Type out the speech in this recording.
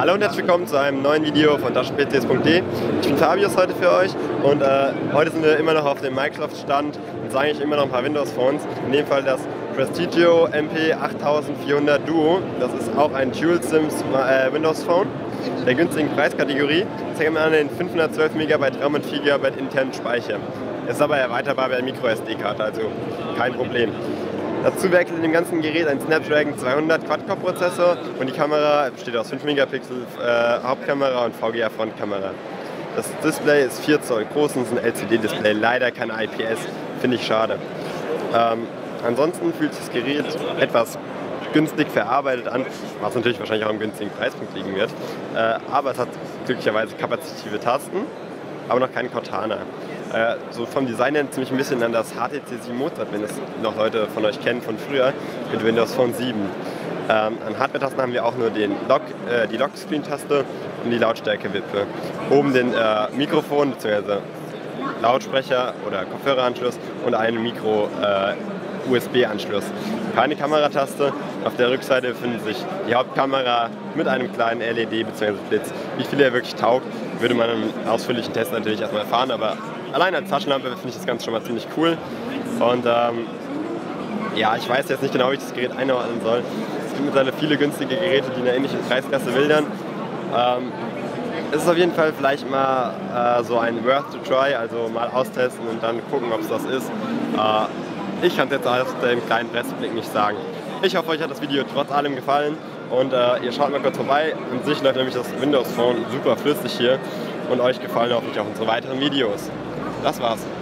Hallo und herzlich willkommen zu einem neuen Video von taschenpcs.de. Ich bin Fabius heute für euch und heute sind wir immer noch auf dem Microsoft-Stand und zeigen euch immer noch ein paar Windows-Phones. In dem Fall das Prestigio MP8400 Duo. Das ist auch ein Dual-SIMs Windows-Phone der günstigen Preiskategorie. Das hängt an den 512 MB RAM und 4 GB internen Speicher. Es ist aber erweiterbar per MicroSD-Karte, also kein Problem. Dazu werkelt in dem ganzen Gerät ein Snapdragon 200 Quad-Core-Prozessor und die Kamera besteht aus 5 Megapixel Hauptkamera und VGA-Frontkamera. Das Display ist 4 Zoll groß und ist ein LCD-Display, leider kein IPS, finde ich schade. Ansonsten fühlt sich das Gerät etwas günstig verarbeitet an, was natürlich wahrscheinlich auch im günstigen Preispunkt liegen wird. Aber es hat glücklicherweise kapazitive Tasten, aber noch keinen Cortana. So vom Design her ziemlich ein bisschen an das HTC 7 Mozart, wenn es noch Leute von euch kennen von früher, mit Windows Phone 7. An Hardware-Tasten haben wir auch nur die Lock-Screen-Taste und die Lautstärke-Wippe. Oben den Mikrofon bzw. Lautsprecher oder Kopfhöreranschluss und einen Micro-USB-Anschluss. Keine Kamerataste. Auf der Rückseite befindet sich die Hauptkamera mit einem kleinen LED bzw. Blitz. Wie viel er wirklich taugt, würde man im ausführlichen Test natürlich erstmal erfahren, aber allein als Taschenlampe finde ich das Ganze schon mal ziemlich cool. Und ja, ich weiß jetzt nicht genau, wie ich das Gerät einordnen soll. Es gibt mittlerweile viele günstige Geräte, die in einer ähnlichen Preisklasse wildern. Es ist auf jeden Fall vielleicht mal so ein Worth to try, also mal austesten und dann gucken, ob es das ist. Ich kann es jetzt aus dem kleinen Presseblick nicht sagen. Ich hoffe, euch hat das Video trotz allem gefallen und ihr schaut mal kurz vorbei. An sich läuft nämlich das Windows Phone super flüssig hier und euch gefallen hoffentlich auch unsere weiteren Videos. Das war's.